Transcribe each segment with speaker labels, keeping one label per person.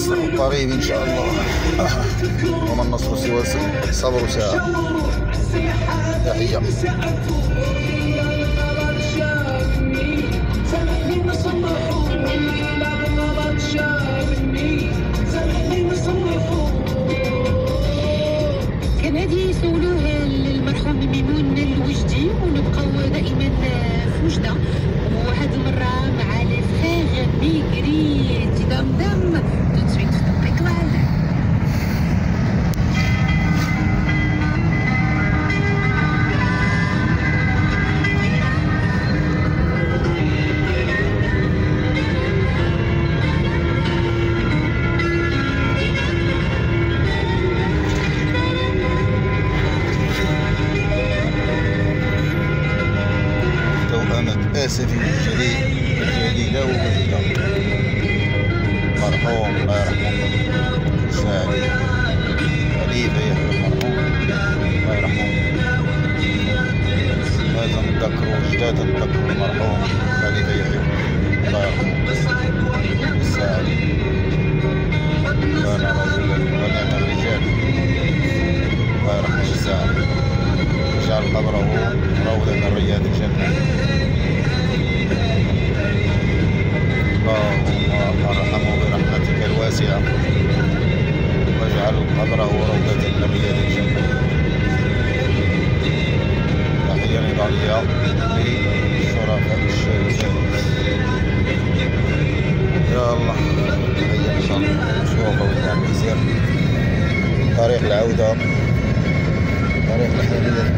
Speaker 1: النصر قريب إن شاء الله. وما النصر سوى صبر ساعة. تحية.
Speaker 2: كان هذه يسولوها للمرحوم ميمون الوجدي، ونبقاو دائما في وجده. وهذه المره مع لي فخيغ ميغري دام tout de suite top étoile.
Speaker 1: آسفي الجديدة ومجدة. مرحوم الله يرحمه سعدي خليفة يحيى المرحوم الله يرحمه. هذا نذكروا جداد نذكروا المرحوم خليفة يحيى الله يرحمه سعدي. كان رجلا ونعم الرجال الله يرحمه سعدي. واجعل قبره روضة من رياض الجنة. اللهم ارحمه برحمتك الواسعة واجعل قبره روضة من رياض الجنة. تحية نضالية للشرفاء الشرفاء. يا الله تحية إن شاء الله. شوفوا وداع الميزان طريق العودة طريق الحديد.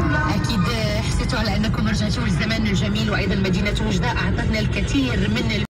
Speaker 1: رجعتوا للزمن الجميل، وأيضا مدينة وجدة أعطتنا الكثير من